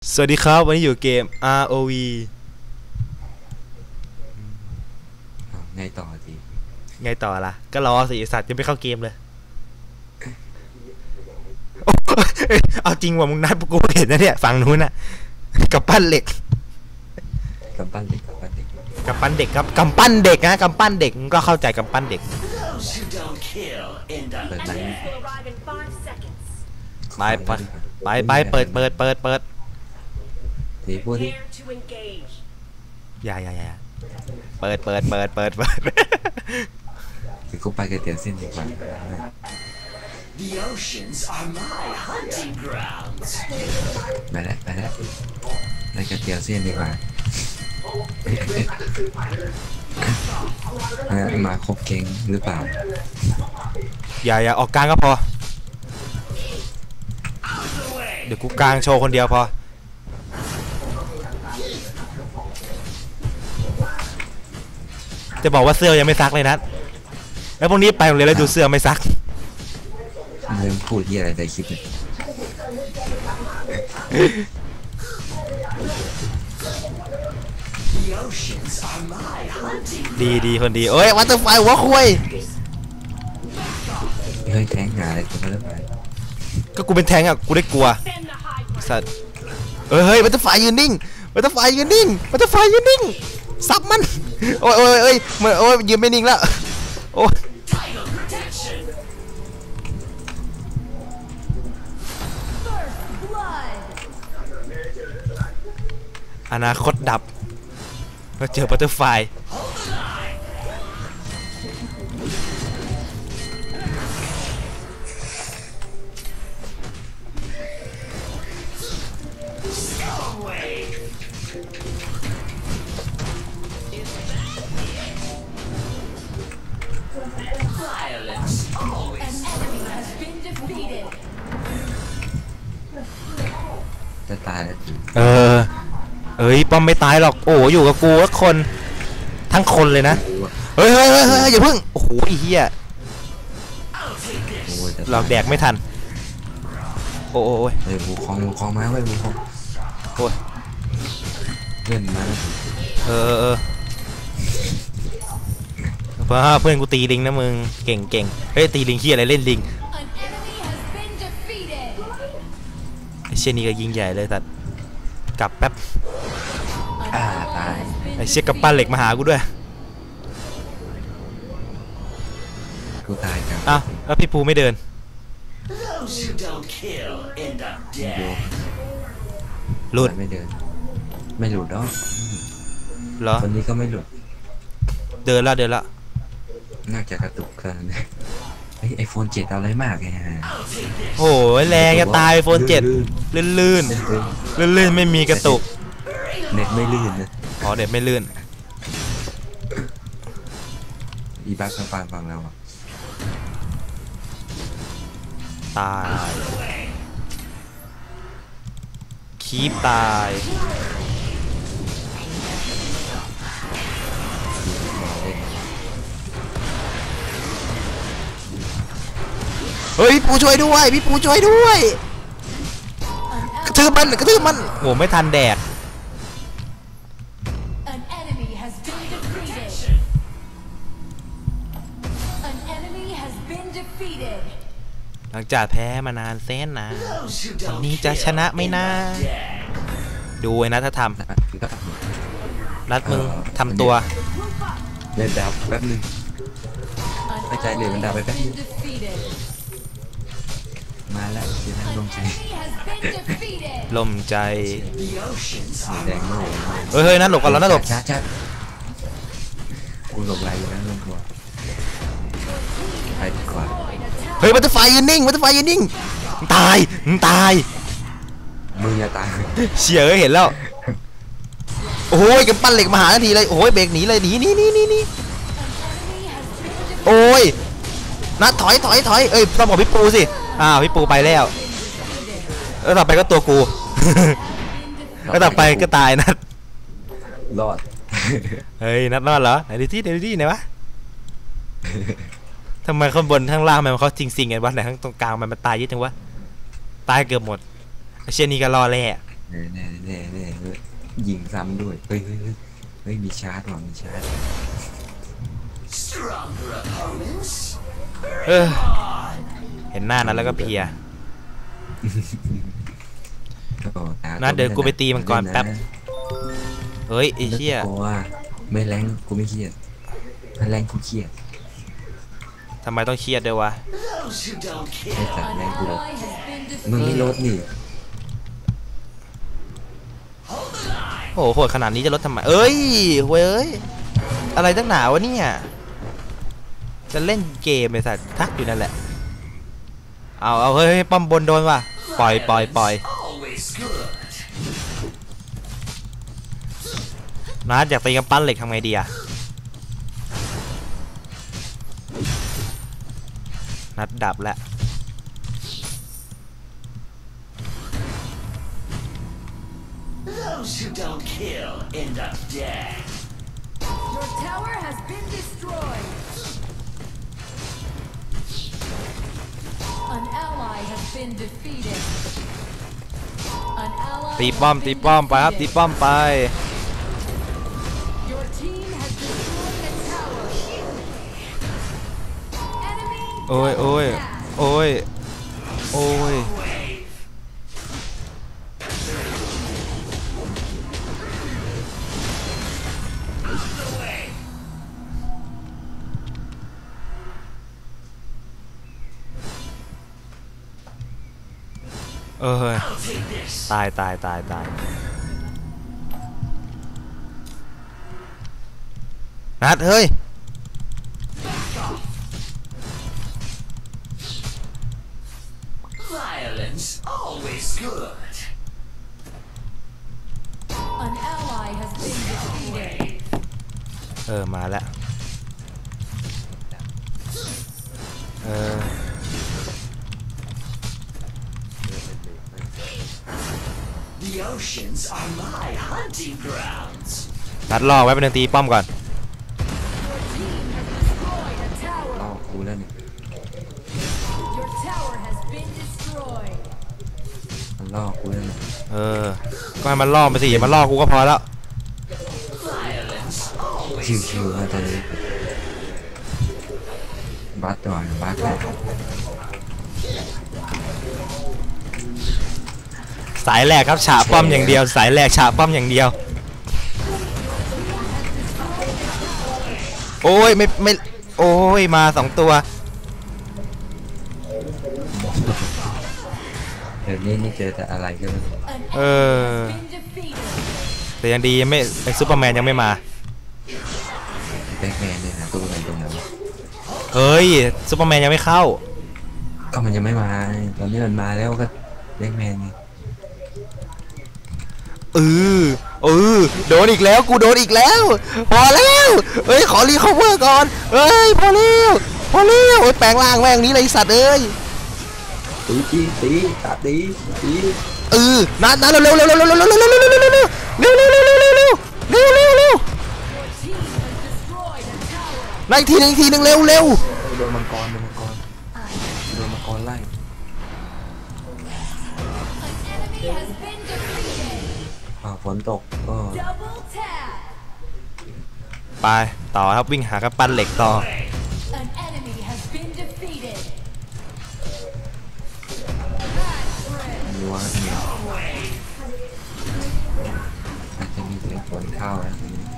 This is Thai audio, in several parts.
สวัสดีครับวันนี้อยู่เกม ROV ไงต่อดีไงต่อล่ะก็รอสิสัตว์ยังไม่เข้าเกมเลยเอาจริงว่ามึงนัดกูเห็นนะเนี่ยฝั่งนู้นน่ะกับปั้นเหล็กกำปั้นเด็กกับปั้นเด็กครับกำปั้นเด็กนะกำปั้นเด็กก็เข้าใจกำปั้นเด็กเปิดไหนไปเปิดทีพูดที่อย่าเปิดคือกูไปกับเตี๋ยวเส้นดีกว่าไปแล้วไปกับเตี๋ยวเส้นดีกว่ามาครบเก่งหรือเปล่าอย่าออกกลางก็พอเดี๋ยวกูกลางโชว์คนเดียวพอจะบอกว่าเสื้อยังไม่ซักเลยนะแล้วพวกนี้ไปโรงเรียนแล้วดูเสื้อไม่ซักเริ่มพูดที่อะไรในคลิปเนี่ยดีคนดีเอ้ยวัตเตอร์ไฟหัวคุยเฮ้ยแทงหาอะไรกูไม่ได้ไปก็กูเป็นแทงอ่ะกูได้กลัวสัตว์เฮ้ยวัตเตอร์ไฟยืนนิ่งซับมันโอ้ยยืนไม่นิ่งแล้วโอ้ยอนาคตดับมาเจอบัตเตอร์ไฟจะตายแล้วเอ้ยป้อมไม่ตายหรอกโอ้อยู่กับกูทุกคนทั้งคนเลยนะเฮ้ยอย่าพึ่งโอ้โหไอ้เหี้ยหลอกแดกไม่ทันโอ้ยเฮ้ยบูคองมาเว้ยบูคองโอ้ยเล่นมาเพื่อนกูตีลิงนะมึงเก่งเฮ้ยตีลิงเหี้ยอะไรเล่นลิงไอเชี่ยนี่ก็ยิงใหญ่เลยแต่กลับแป๊บตายไอเชี่ยกับปั้นเหล็กมาหากูด้วยกูตายกันอ้าวแล้วพี่ปูไม่เดินหลุดไม่เดินไม่หลุดดอกเหรอคนนี้ก็ไม่หลุดเดินละน่าจะกระตุกกันไอโฟน7เอาอะไรมากไงโอ้ยแรงจะตายโฟน7ลื่นไม่มีกระตุกเน็ตไม่ลื่นนะอ๋อเน็ตไม่ลื่นอีบักทางฟังแล้วตายคีบตายเฮ้ยปูช่วยด้วยพี่ปูช่วยด้วยกระทืบมันโอ้ไม่ทันแดกหลังจากแพ้มานานแสนนานวันนี้จะชนะไม่น่าดูไอ้นัททำนัทมึงทำตัวเล่นดาวแป๊บนึงไม่ใจเดี๋ยวมันดาวไปแป๊บนึงมาแล้วเดี๋ยวลมใจแดงโน่เฮ้ยนั่นหลบก่อนแล้วนั่นหลบช้ากูหลบไรอยู่นะลงตัวไปดีกว่าเฮ้ยบัตเตอร์ไฟยืนนิ่งตายมึงอย่าตายเฉียเห็นแล้วโอ้ยกันปั้นเหล็กมาหาทันทีเลยโอ้ยเบรกหนีเลยหนีโอ้ยนัดถอยเอ้ยต้องบอกพี่ปูสิพี่ปูไปแล้วต่อไปก็ตัวกูแล้วต่อไปก็ตายนัดรอดเฮ้ยนัดรอดเหรอไหนดูที่ไหนวะทำไมข้างบนข้างล่างมันเขาจริงกันวะไหนข้างตรงกลางมันตายเยอะจังวะตายเกือบหมดเช่นนี้ก็รอแหละแน่เฮ้ยยิงซ้ำด้วยเฮ้ยมีชาร์จว่ะมีชาร์จ Stronger opponents? เออเห็นหน้านั้นแล้วก็เพลียนะเดี๋ยวกูไปตีมังกรแป๊บเฮ้ยไอ้เหี้ยเพราะว่าไม่แรงกูไม่เครียดถ้าแรงกูเครียดทำไมต้องเครียดด้วยวะ Those who don't ไม่ kill ตัดแรงกูเลย Ally has been มึง defeated. ไม่ลดนี่ hold the line. โอ้โหโหดขนาดนี้จะลดทำไมเอ้ยเว้ยอะไรตั้งหนาวะเนี่ยจะเล่นเกมไอ้สัตว์ทักอยู่นั่นแหละเอาเฮ้ยป้อมบนโดนว่ะปล่อย Always good. นัดอยากตีกับปั้นเหล็กทำไงดีอะนัดดับแล้ว Those who don't kill end up dead. Your tower has been destroyed. An ally has been defeated. An ally ตีป้อม has ตี been ป้อมไปครับ ตี defeated. ป้อมไป Your team has destroyed a tower. Enemy โอ้ย double tap. โอ้ย เออ I'll take this. ตายนัดเฮ้ย Violence always good. An ally has been defeated. มาแล้วเออ The oceans are my hunting grounds. นัดล่อไว้เป็นตีป้อมก่อน Your team has destroyed a tower. ล่อกูแล้วเนี่ย Your tower has been destroyed. มันล่อกูแล้วเนี่ยก็ให้มันล่อไปสิอย่ามาล่อกูก็พอแล้ว Violence always ชิวๆนะตอนนี้บัสก่อนบัสเลยสายแหลกครับฉาป้อมอย่างเดียว สายแหลกฉาป้อมอย่างเดียว โอ้ยไม่โอ้ยมา2 ตัวเดี๋ยวนี้นี่เจอแต่อะไรก็ไม่รู้ An Ờ. enemy has been defeated. แต่ยังดียังไม่ไอ้ซูเปอร์แมนยังไม่มาแบ็คแมนเนี่ยนะตัวไหนตรงนั้นเฮ้ยซูเปอร์แมนยังไม่เข้าก็มันยังไม่มาตอนนี้มันมาแล้วก็แบ็คแมนไงโดนอีกแล้วกูโดนอีกแล้ว พอแล้วเอ้ยขอรีคอเวอร์ก่อนเอ้ยพอแล้วโอ้ยแปลงร่างแม่งนี้เลยไอ้สัตว์เอ้ยตีตัดตีนัดเร็วเร็ว Your team has destroyed a tower. อีกทีหนึงเร็วโดนมังกรไล่ An enemy has been defeated. ฝนตกก็ Double tap. ไปต่อครับวิ่งหากระปั้นเหล็กต่อ An enemy has been defeated. Patrick. มีว่าเนี่ยอาจจะมีเสียงฝนเข้านะ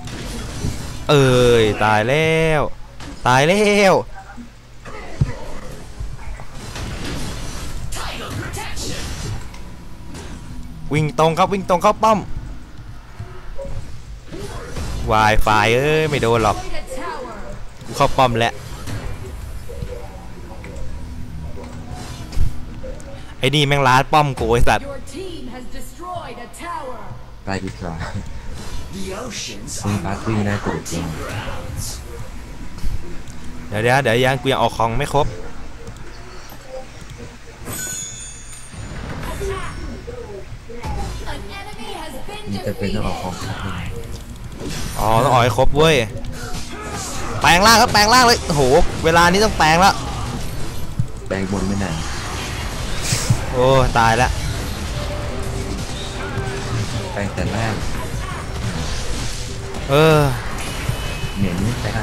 ตายแล้ว title protection. วิ่งตรงเข้าป้อม Wi-Fi ไม่โดนหรอก Destroyed a tower. กูเข้าป้อมแล้วไอ้นี่แม่งล้าดป้อมกูไอ้สัตว์ Your team has destroyed a tower. ไปดีกว่า The oceans มี are ปาร์ตี้ my น่าตื่นเต้น hunting grounds. เดี๋ยวยังกูยังออกของไม่ครบ An enemy has นี่ been จะเป็นต้องออก defeated. ของครับอ๋อต้องออกให้ครบเว้ยแปลงร่างครับแปลงร่างเลยโอ้โหเวลานี้ต้องแปลงแล้วแบงบนไม่นานโอ้ตายแล้วไปแต่แรกเออเหม็นไปได้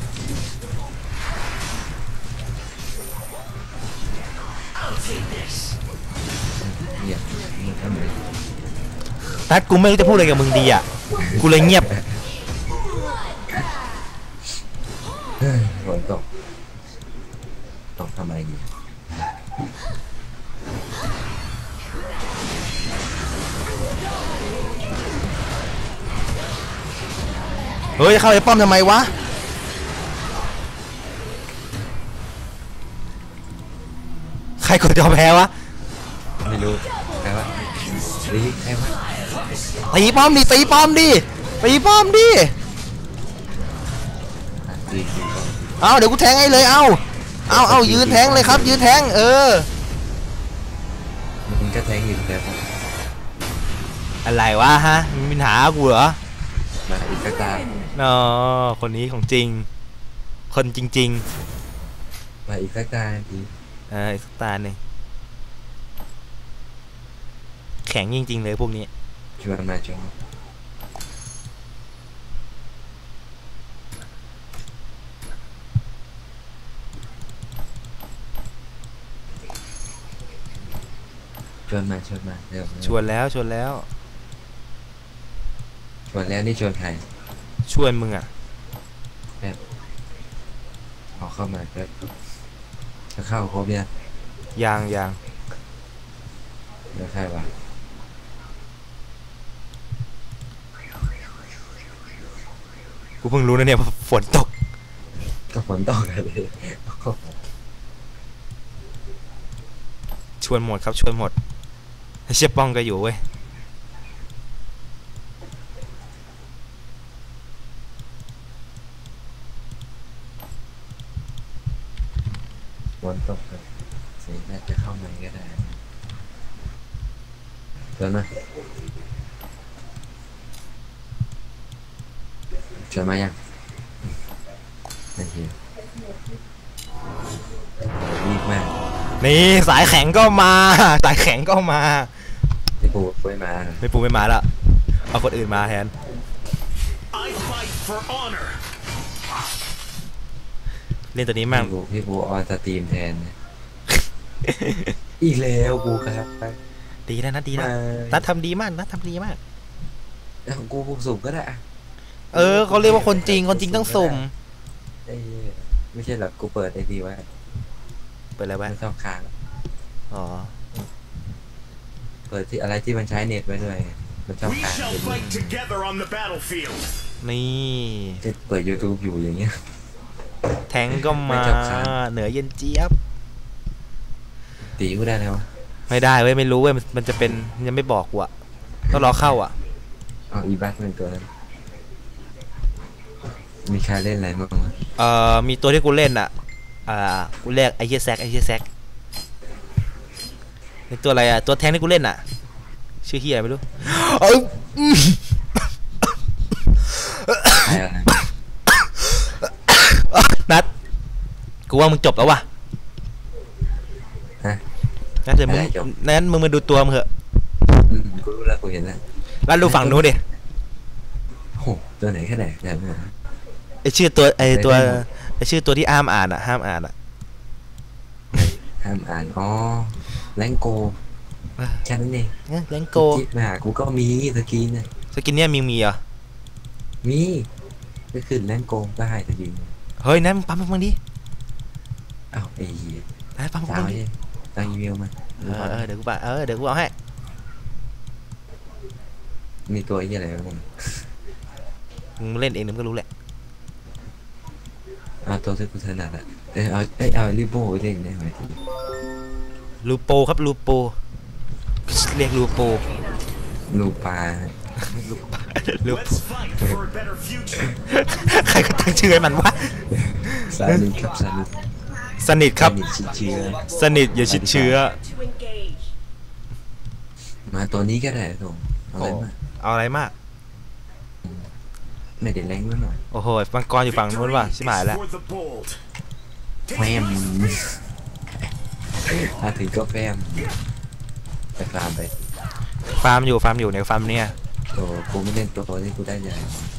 I'll take this. เหยียบมันก็เหม็นนัดกูไม่รู้จะพูดอะไรกับมึงดีอ่ะกูเลยเงียบฝนตกทำไมดีเฮ้ยเข้าไอ้ป้อมทำไมวะใครกดยอมแพ้วะไม่รู้ใครวะรีใครวะตีป้อมดิตีป้อมดิตีป้อมดิรีเอาเดี๋ยวกูแทงให้เลยเอายืนแทงเลยครับยืนแทงมันก็แทงอยู่แต่ผมอะไรวะฮะมีปัญหากูเหรอมาอีกสักตาอ๋อคนนี้ของจริงคนจริงมาอีกสักตาดีๆอีกสักตาหนึ่งแข็งจริงๆเลยพวกนี้ชวนมาชวนมาเร็วชวนแล้วชวนแล้วนี่ชวนใครชวนมึงอ่ะเอาเข้ามาครับจะเข้าครบเนี่ยยังเดี๋ยวใครวะกูเพิ่งรู้นะเนี่ยว่าฝนตกก็ฝนตกเลยชวนหมดครับชวนหมดเชี่ยป้องก็อยู่เว้ยฝนตกเลยสิน่าจะเข้ามาก็ได้ชวนมายังนั่นเองรีบมากนี่สายแข็งก็มาสายแข็งก็มาที่ปูไม่มาไม่ปูไม่มาแล้วเอาคนอื่นมาแทน I fight for honor. เล่นตัวนี้มั่งพี่ปูออนสตรีมแทนนะ อีกแล้วกูครับดีนะดีนะมานัดทำดีมากนัดทำดีมากแล้วของกูสุ่มก็ได้อะเขาเรียกว่าคนจริงต้องสุ่มไอ้ไม่ใช่หรอกกูเปิดไอพีไว้เปิดอะไรไว้ไม่ต้องค้างอ๋อเปิดที่อะไรที่มันใช้เน็ตไว้ด้วยมันต้อง We ค้าง shall fight together on the battlefield. นี่จะเปิด YouTube อยู่อย่างเงี้ยแทงก็มาไม่จับขาเหนือเย็นเจี๊ยบตีกูได้แล้ววะไม่ได้เว้ยไม่รู้เว้ยมันจะเป็นยังไม่บอกกูอะต้องรอเข้าอ่ะอ๋ออีบัสเป็นตัวนั้นมีใครเล่นอะไรบ้างวะมีตัวที่กูเล่นอ่ะกูเรียกไอ้เหี้ยแซกในตัวอะไรอ่ะตัวแทงที่กูเล่นอ่ะชื่อเหี้ยไม่รู้ใครอะไรนัดกูว่ามึงจบแล้วว่ะฮะงั้นเดี๋ยวมึงอะไรจบนั้นมึงมาดูตัวมึงเถอะกูรู้แล้วกูเห็นแล้วแล้วดูฝั่งนู้นดิโหตัวไหนแค่ไหนแบบนี้ไอชื่อตัวไอตัวไม่ได้หมดไอชื่อตัวที่ห้ามอ่านอ่ะห้ามอ่านอ่ะห้ามอ่านอ๋อแรงโกแค่นั้นเองแลงโกจิ๊บมาหากูก็มีสกินนะสกินเนี่ยมีเหรอมีก็ขึ้นแรงโกได้สกินเฮ้ยนั่นมึงปั๊มมึงดิอ้าวไอ้เหี้ยนั่นปั๊มสาวมึงดิเนี่ยตั้งอีเมลมาเดี๋ยวกูปั๊มเดี๋ยวกูเอาให้มีตัวไอ้เหี้ยอะไรบ้างมึงเล่นเองมึงก็รู้แหละเอาตัวที่กูถนัดอะเอาลิโบ้ไปเล่นได้ไหมทีลูโปครับลูโปเรียกลูโปลูปลาลูป Let's fight for a better future. ใครก็ตั้งชื่อให้มันวะซาลิดครับซาลิดสนิทครับซาลิดชิดเชื้อสนิทอย่าชิดเชื้อ To engage. มาตัวนี้ก็ได้ตรงเอาอะไรมาเอาอะไรมากไม่ได้แรงด้วยหน่อยโอ้โหมังกรอยู่ฝั่งนู้นว่ะชิบหายแล้ว For the bold. แฟมถ้าถึงก็แฟมไปฟาร์มไปฟาร์มอยู่ในฟาร์มเนี่ยโอ้กูไม่เล่นตัวที่กูได้ใหญ่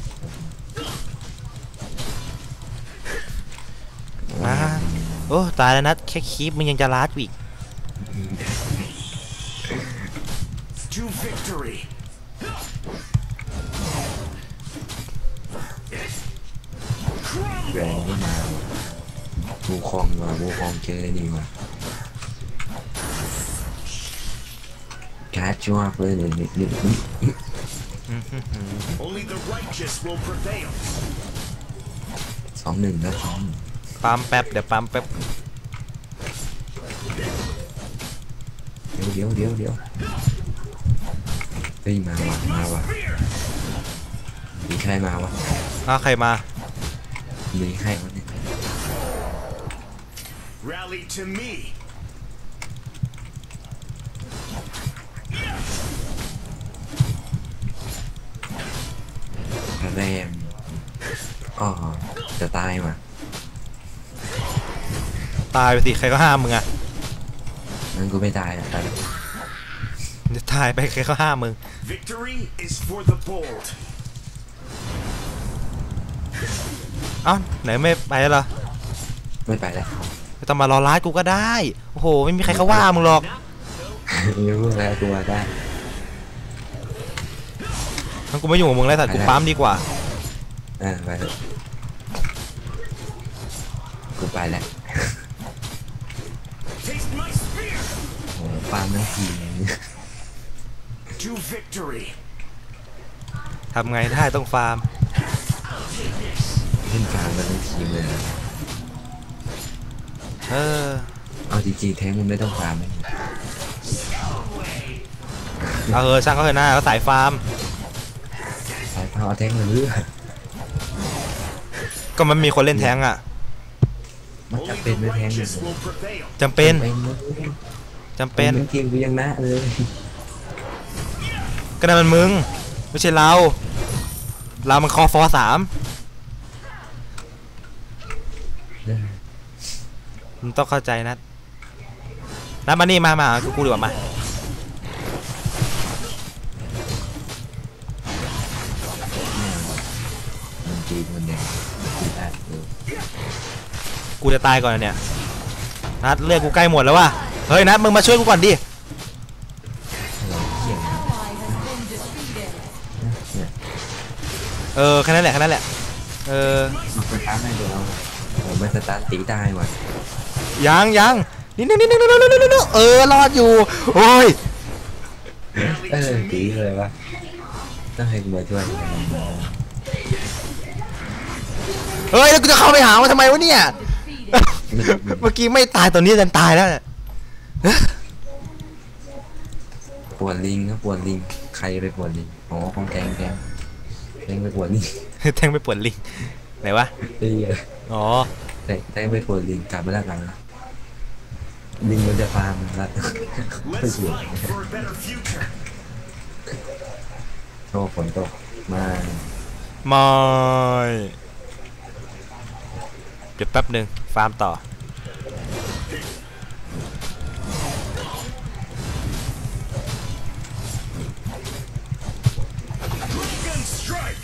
มาโอ้ตายแล้วนัดแค่คีปมึงยังจะลาดอีก To victory. แรงไม่มาบูคองว่ะบูคองเจอนี่ว่ะการ์ดชัวร์เลยนี่ Only the righteous will prevail. 2-1แล้ว2 ปั๊มแป๊บเดี๋ยวปั๊มแป๊บเดี๋ยวเฮ้ยมาว่ะมีใครมาวะใครมามีใครวะเนี่ย Rally to me. แรมอ๋อจะตายมาตายไปสิใครก็ห้ามมึงอะงั้นกูไม่ตายอ่ะตายจะตายไปใครก็ห้ามมึง Victory is for the bold. เอ้าไหนไม่ไปแล้วเหรอไม่ไปแล้วไม่ต้องมารอร้านกูก็ได้โอ้โหไม่มีใครเขาว่ามึงหรอกไม่รู้แล้วกูว่าได้งั้นกูไม่อยู่กับมึงแล้วสัตว์กูปั๊มดีกว่าไปเลยกูไปแล้ว Taste my spear. โอ้ปาล์มทั้งทีม To victory. ทำไงได้ต้องฟาร์มเล่นกลางกันทั้งทีมเลยนะ เอาจริงๆแท้งมันไม่ต้องฟาร์มเลยช่างเขาเถอะหน้าเขาสายฟาร์มสายพาวแท้งมันเลือดก็มันมีคนเล่นแท้งอ่ะมัน Only จะเป็น the ไม่แท้ง righteous will prevail. จำเป็น จำเป็นเกมกูยังนะเลยก็นั่นมันมึงไม่ใช่เรามันคอฟอ3มึงต้องเข้าใจนัดมานี่มากูดีกว่ามามันจีนมันเนี่ยจีนได้เลยกูจะตายก่อนเนี่ยนัดเลือดกูใกล้หมดแล้วว่ะเฮ้ยนัดมึงมาช่วยกูก่อนดิเราเขี่ยง Ally has been defeated. แค่นั้นแหละมันสตาร์ทให้เดี๋ยวผมไม่สตาร์ทตีได้ว่ะยังนิดนึงรอดอยู่โอ้ย Rally to ตี me. เลยวะต้องให้กูมาช่วยเฮ้ยแล้วกูจะเข้าไปหามันทำไมวะเนี่ย Defeated. เมื่อกี้ไม่ตายตอนนี้ดันตายแล้วเนี่ยปวดลิงครับปวดลิงใครไปปวดลิงอ๋อของแกงไปปวดลิงแทงไปปวดลิงไหนวะเฮ้ยอ๋อแทงไปปวดลิงกลับมาแล้วกันลิงมันจะฟาร์มแล้ว Let's fight for a better future. โชว์ฝนตกมาไม่เดี๋ยวแป๊บหนึ่งฟาร์มต่อ Gun strike.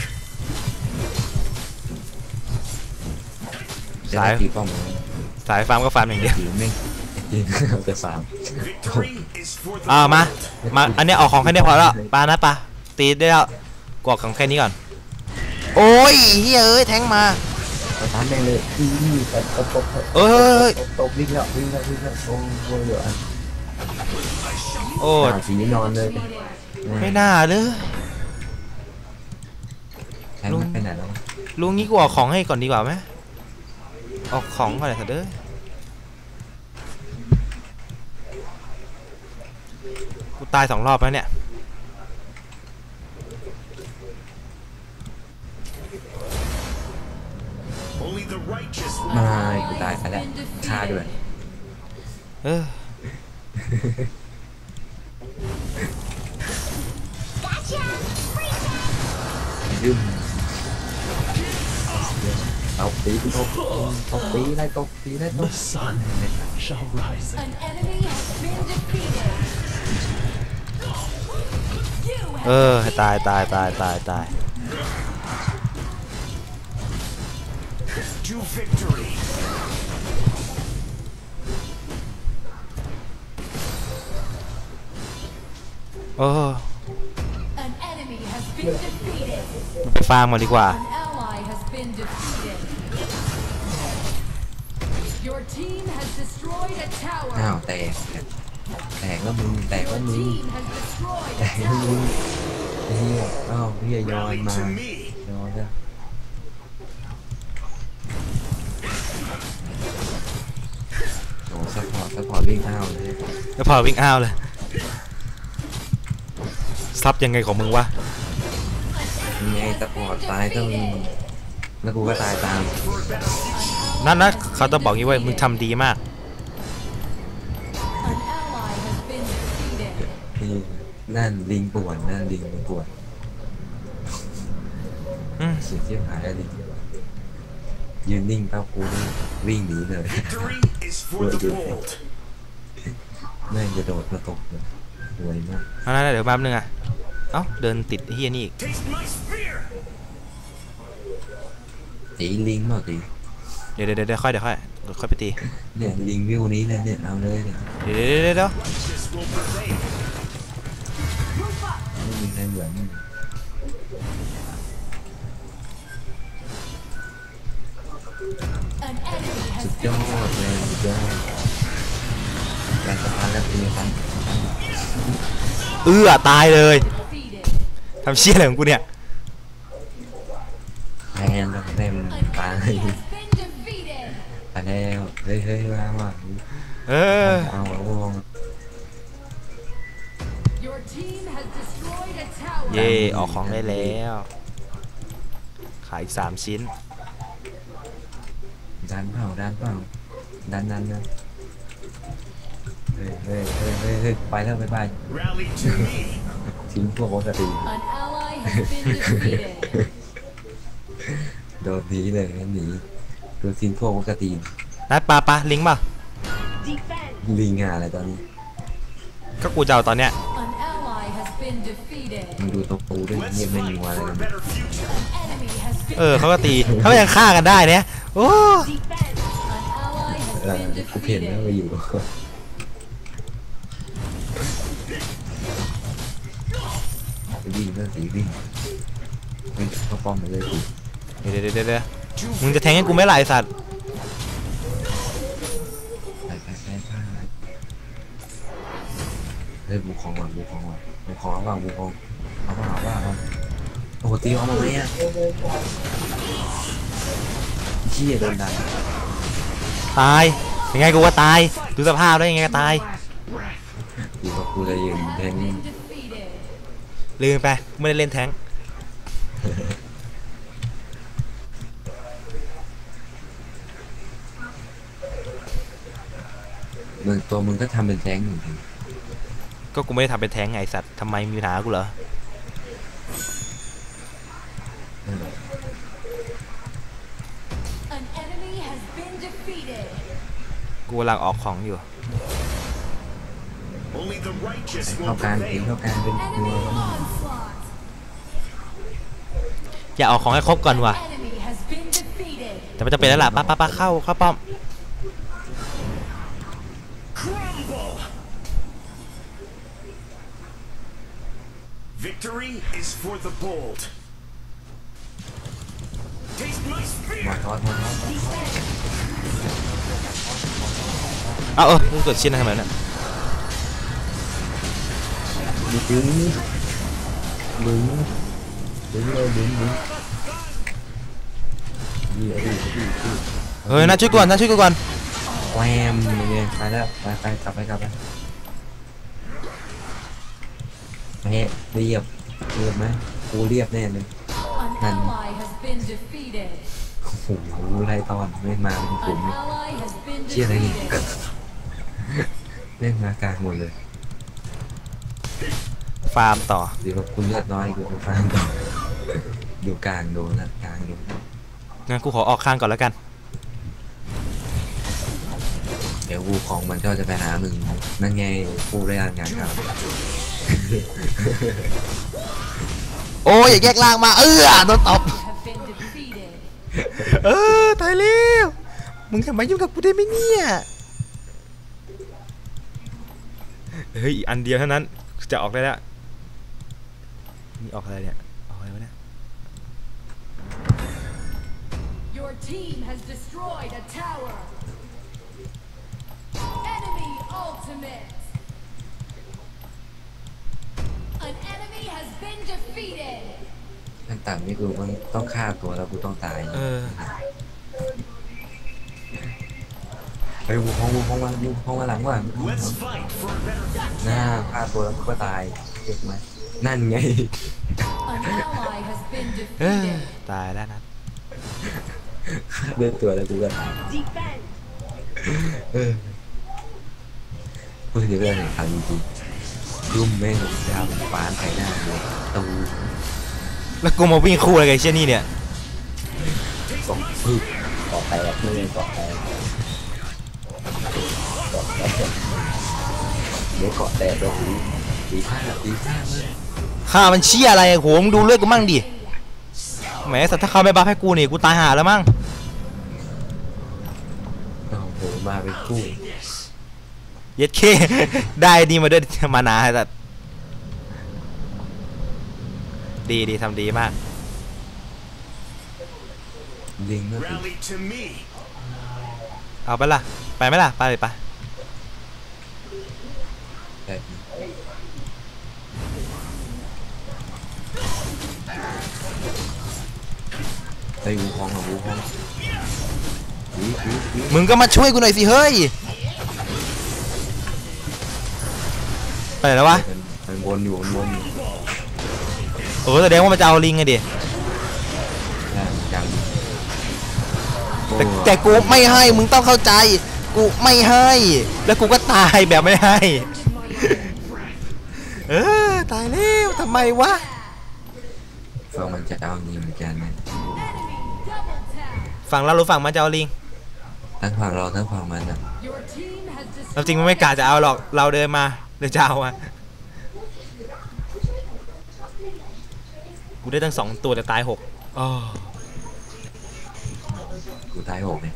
จะได้ตีป้อมสายฟาร์มก็ฟาร์มอย่างเดียวตีไม่ตีเอาแต่ฟาร์ม Victory is for the มาอันเนี้ยออกของแค่นี้พอแล้วปานะปะตีได้แล้วกอกของแค่นี้ก่อนโอ้ยเฮ้ยแทงมาสตาร์ทได้เลยตบเอ้ยตบวิ่งแล้วโอ้ยเดี๋ยวอันโอ้ยสีนอนเลยไม่น่าเลยใช้มันไปไหนแล้วลุงงี้กูออกของให้ก่อนดีกว่าไหมออกของก่อนเลยสัตว์เด้อกูตาย2 รอบแล้วเนี่ย only the righteous will มากูตายไปแล้วฆ่าด้วยเออยืมเอาตีตบตีไล่ตบตีไล่ตบ An enemy has been defeated. You เออตายตายตายตายตาย To victory. โอ้ An enemy has been defeated. ไปฟาร์มมาดีกว่า An ally has been defeated. Your team has destroyed a อ้าว tower. แตกแล้วมึงแตก Your แล้วมึง team has destroyed แต a กแล้วมึง tower. ไอ้เหี้ยอ้าวพี่ยอน Rally มา to me. ยอนแล้วโอ้ซัพพอร์ตวิ่งอ้าวเลยแล้วพอวิ่งอ้าวเลยซับยังไงของมึงวะยังไงซัพพอร์ตตายก็มึงแล้วกูก็ตายตาม For a better future. นั่นนะเขาต้องบอกงี้เว้ยมึงทำดีมาก An ally has been defeated. นี่นั่นลิงป่วนนั่นลิงมันป่วนอืมเสียเที่ยวหายแล้วลิงยืนนิ่งแป๊บกูนี่วิ่งหนีเลย Victory is for the bold. แม่งจะโดดมาตกเลยรวยมากเอานั่นเดี๋ยวแป๊บนึงอ่ะเอ้าเดินติดไอ้เฮียนี่อีก Taste my spear. ตีลิงเปล่าตีเดี๋ยวค่อยไปตีเนี่ยลิงวิวนี้เลยเนี่ยเอาเลยเนี่ยเดี๋ยว Justice will prevail. ไม่มีใครเหมือน An enemy สุ has ดยอดเลยสุดยอดการสะพานแล้วตีกันตายเลย defeated. ทำเชี่ยอะไรของกูเนี่ยแทนแล้วแทน An ตาย enemy has been defeated. ตายแล้วเฮ้ยมาว่ะเออเอาวง Your team has destroyed a tower. เย่ออกของได้แล้วขายอีก3 ชิ้นดันเปล่าดันนะเฮ้ยไปแล้วไป Rally to me. ทิ้งพวกปกติ An ally has been defeated. โดนหนีเลยหนีโดนทิ้งพวกปกตินัดปลาลิงก์ป่ะลิงอะไรตอนนี้ก็กูจะเอาตอนเนี้ย An ally has been defeated. มึงดูตัวปูด้วย Let's เงียบไม่มี fight อะไร for a กัน better future. An enemy has been เขาก็ตีเขาก็ยังฆ่ากันได้เนี่ยโอ้ An ally has been กูเห็นแล้ว defeated. ไปอยู่ไปวิ่งเรื่องสีวิ่งเข้าป้อมมาเลยสิเดี๋ยวมึงจะแทงให้กูไม่ไหลสัตว์ไปเฮ้ยบุกของว่ะบุกของเอาโอ้โหตีออกมาเลยอ่ะเชี่ยโดนดันตายยังไงกูว่าตายดูสภาพแล้วยังไงก็ตายอยู่กับกูเลยยืนแทง Been defeated. ลืมไปไม่ได้เล่นแทงค์ตัวมึงก็ทำเป็นแทงอยู่ก็กูไม่ได้ทำเป็นแทงค์ไงไอ้สัตว์ทำไมมีปัญหากูเหรอ An enemy has been defeated. กูกำลังออกของอยู่ Only the righteous เข้า will การถึง prevail. เข้าการเป็นตัว Enemy onslaught. อย่าออกของให้ครบก่อนว่ะ Enemy has been defeated. แต่มันจะเป็นแล้วล่ะป้าเข้าป้อม Crumble. Victory is for the bold. Taste my มา spear. ทอดเอามึงกดชิ้นทำไมเนี่ยดึงเลยดึงเฮ้ยน่าช่วยกูก่อนแหวมเนี่ยไปแล้วไปกลับไปเฮ้ยเรียบไหมกูเรียบแน่เลย An ally has been defeated. โอ้โหไล่ตอนไม่มาเป็นกลุ่ม An ally has been เชี่ยอะไรนี่ defeated. เล่นมากลางหมดเลยฟาร์มต่อเดี๋ยวคุณเลือดน้อยกูไปฟังต่อดูกลางโดนละกลางโดนงั้นกูขอออกข้างก่อนแล้วกันเดี๋ยวกูของมันก็จะไปหามึงนั่นไงกูได้งานครับโอ้ยอย่าแยกล่างมาโดนตบ Have been defeated. ตายแล้วมึงทำไมยุ่งกับกูได้ไหมเนี่ยเฮ้ยอันเดียวเท่านั้นจะออกได้แล้วนี่ออกอะไรเนี่ยออกอะไรวะเนี่ย Your team has destroyed a tower. Enemy ultimate. An enemy has been defeated. ขั้นต่ำนี่กูต้องฆ่าตัวแล้วกูต้องตายไปวูคองมาหลังว่ะ Let's fight for a better หน้าฆ่าตัวแล้วกูก็ตายเจ็บไหมนั่นไง An ally has been เออ defeated. ตายแล้วนะเลือดตัวแล้วกูก็ตายพูดถึงเรื่องแห่งความจริงรุ่มแม่งดาวปานไถหน้าเลยตูแล้วกูมาวิ่งคู่อะไรกับไอ้เชี่ยนี่เนี่ยสองพึ่งเกาะแตกเลยเกาะแตกเดี๋ยวเกาะแตกเลยตีผ้าเลยข้ามันเชี่ยอะไรโหมึงดูเลือดกูมั่งดิแหมสัตว์ถ้าเขาไม่บัฟให้กูนี่กูตายห่าแล้วมั่งโอ้โหมาเป็นคู่เย็ดเค ได้ดีมาด้วยมานาแต่ดีทำดีมากลิงก็ติด rally to me. เอาไปล่ะไปไหมล่ะไปเลยไปแต่ไปวูคองอ่ะวูคองวีมึงก็มาช่วยกูหน่อยสิเฮ้ยไปไหนแล้ววะมันวนอยู่โอ้แสดงว่ามันจะเอาลิงไงดิจังแต่กูไม่ให้มึงต้องเข้าใจกูไม่ให้แล้วกูก็ตายแบบไม่ให้ตายแล้วทำไมวะฟังมันจะเอานี่เหมือนกันนะฝั่งเราหรือฝั่งมันจะเอาลิงทั้งฝั่งเราทั้งฝั่งมันอ่ะ Your team has เราจริงมันไม่กล้าจะเอาหรอกเราเดินมาเดี๋ยวจะเอาอะกูได้ตั้ง2 ตัวแต่ตาย6อ๋อกูตายหกเนี่ย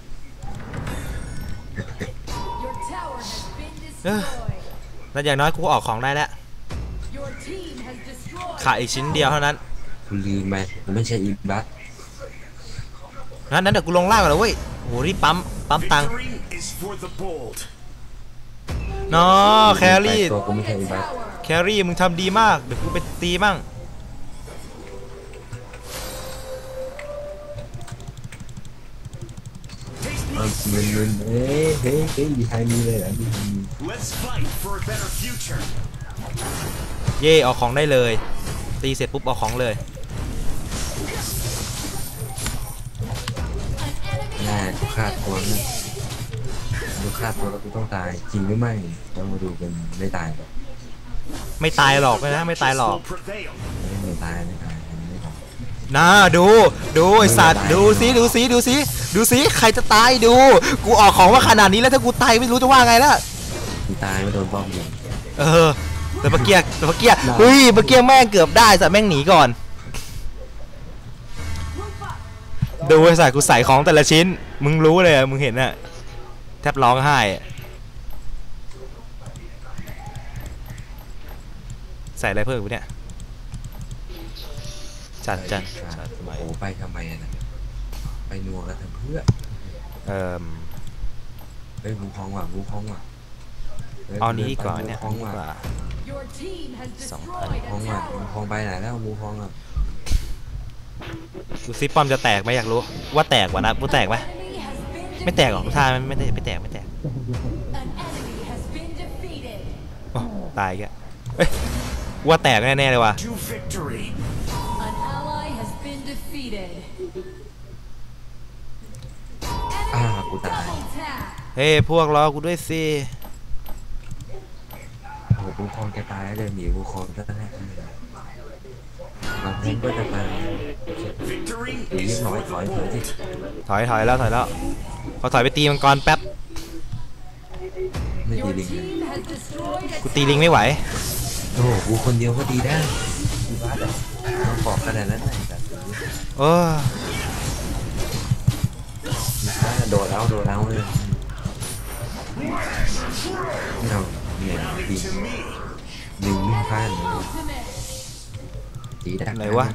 Your tower has been destroyed. แล้วอย่างน้อยกูก็ออกของได้แล้ว Your team has destroyed. ขาดอีกชิ้นเดียวเท่านั้นกูลืมไปกูไม่ใช่อีบัสนั้นเดี๋ยวกูลงล่างก่อนเลยเว้ยโหรีบปั๊มตังค์ Victory is for the bold. น้อแครี่ตัวกูไม่ใช่อีบัส Tower. แครี่มึงทำดีมากเดี๋ยวกูไปตีมั่งมึนเฮ้ยมีใครมีเลยเหรอมี Let's fight for a better future. เย่ออกของได้เลยตีเสร็จปุ๊บออกของเลย An enemy น่า has กู been ฆ่าตัวนะ defeated. กูฆ่าตัวแล้วกูต้องตายจริงหรือไม่ต้องมาดูกันไม่ตายหรอกไม่ตายหรอกนะไม่ตายหรอก Will prevail. ไม่ตายน่าดูไอสัตว์ดูสิใครจะตายดูกูออกของมาขนาดนี้แล้วถ้ากูตายไม่รู้จะว่าไงแล้วกูตายไม่โดนป้อมยิงแต่เมื่อกี้เฮ้ยเมื่อกี้แม่งเกือบได้แต่แม่งหนีก่อนดูไอสัตว์กูใส่ของแต่ละชิ้นมึงรู้เลยมึงเห็นอะแทบร้องไห้ใส่อะไรเพิ่มกูเนี่ยจัดโอ้ไปทำไมนะไปนัวกันทำเพื่อเฮ้ยวูคองว่ะเอานี้ก่อนเนี่ยวูคองว่ะ Your team has สอง destroyed คอง a ว่ะวู tower. คองไปไหนแล้ววูคองอ่ะดูซิป้อมจะแตกไหมอยากรู้ว่าแตกวะนะกูแตกไหม Enemy has been ไม่แตกหรอก defeated. ท่าไม่แตก An enemy has been defeated. โอ้ตายอีกแล้วเอ้ยว่าแตกแน่ๆเลยว่ะ To victory. An ally has been defeated. กูตาย Double tap. เฮ้ยพวกรอกูด้วยสิโอ้วูคองแกตายแล้วเดินหนีวูคองก็ได้บางทีก็จะไป Victory ตี is ถอย for ถ the อยที่ bold. ถอยแล้วเขาถอยไปตีมังกรแป๊บไม่ตี Your ลิงเลย team has destroyed a กูตีลิงไม่ไหวโอ้กูคนเดียวก็ตีได้อีบ้าแต่ขอบขนาดนั้นไหนแต่โอ้โดดเอาเลยเราเนี่ย Rally ดี to me. ดึงไม่พลาดเลย Ultimate. ตีดักไหนวะ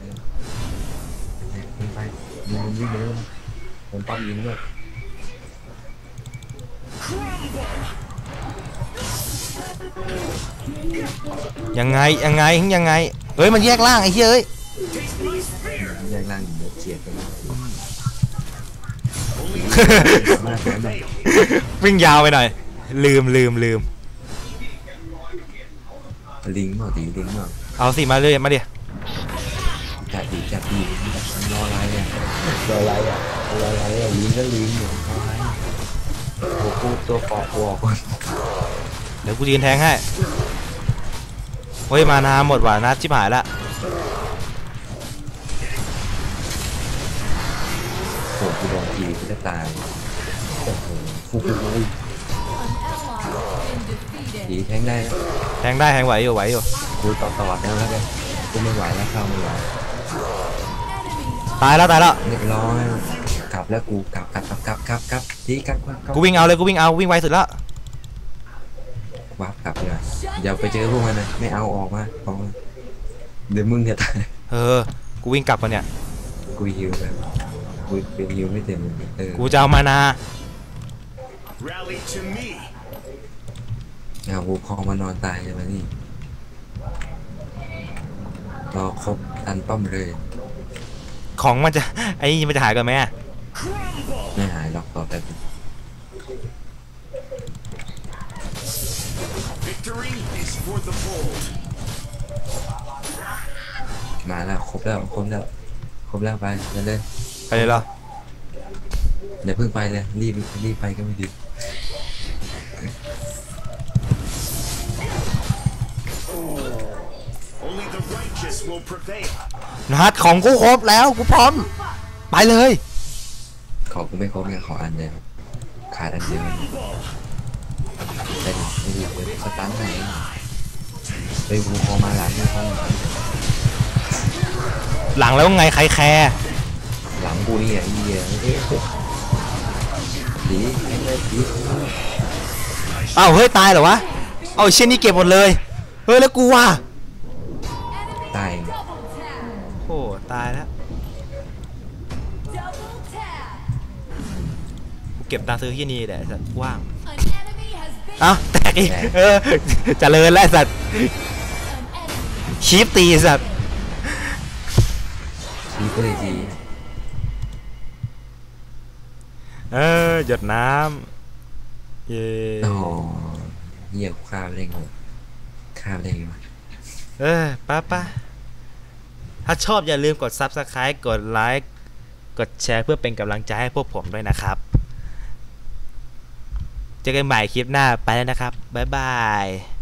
วิ่งไปวิ่งไปเลยผมปั้มยิงด้วยยังไงเฮ้ยมันแยกล่างไอ้เหี้ยเอ้ย Taste my spear. แยกล่างอยู่เดี๋ยวเฉียดไปมาก Only มาก prevail. วิ่งยาวไปหน่อยลืมลิงเปล่าตีลิงเปล่าเอาสิมาเลยมาดิจับดีรออะไรอ่ะลิงก็ลิงอยู่รออะไรโอ้โหตัวปอกหัวก่อนเดี๋ยวกูยืนแทงให้เฮ้ยมานาหมดว่ะนัดชิบหายละโอ้โหกูโดนทีกูจะตายโอ้โหฟูฟู An ally has been ที defeated. แทงได้นะแทงได้แทงไหวอยู่กูต่อแล้วกันกูไม่ไหวแล้วเข้าไม่ไหวตายแล้วเรียบร้อยกลับแล้วกูกลับทีกลับกูวิ่งเอาเลยวิ่งไวสุดแล้ววับกลับเลยอย่าไปเจอพวกมันนะไม่เอาออกมาเดี๋ยวมึงจะตายกูวิ่งกลับกันเนี่ยกูฮิวแบบกูเป็นฮิวไม่เต็มเลยกูจะเอามานา Rally to me. เอากูคอมานอนตายใช่ไหมนี่รอครบตันป้อมเลยของมันจะไอ้นี่มันจะหายกันไหม Crumble. ไม่หายหรอกต่อแต่ Victory is for the bold. มาแล้วครบแล้วไปเลยไปเลยเหรออย่าเพิ่งไปเลยรีบไปก็ไม่ดี Only the righteous will prevail. นัดของกูครบแล้วกูพร้อมไปเลยขอกูไม่ครบเนี่ยขออันเดียวขาดอันเดียวแต่ไม่ดีเลยสตันไหนไปกูพอมาหลังไม่เข้าหลังแล้วไงใครแคร์หลังกูนี่อ่ะอีอ่ะดีไม่ได้ดีอ้าวเฮ้ยตายเหรอวะเอาเช่นนี้เก็บหมดเลยเฮ้ยแล้วกูว่ะตาย Double tap. โอ้ตายแล้ว Double tap. กูเก็บตังค์ซื้อที่นี่แหละสัตว์ว่าง An enemy has been. อ้าวแตกอีกเจริญแล้วสัตว์ An enemy. ชีฟตีสัตว์ดีก็เลยดีหยดน้ำเย้โอ้เหี้ยข้าวได้ไงข้าวได้ไงป้าถ้าชอบอย่าลืมกด Subscribe กดไลค์กดแชร์เพื่อเป็นกำลังใจให้พวกผมด้วยนะครับเจอกันใหม่คลิปหน้าไปแล้วนะครับบ๊ายบาย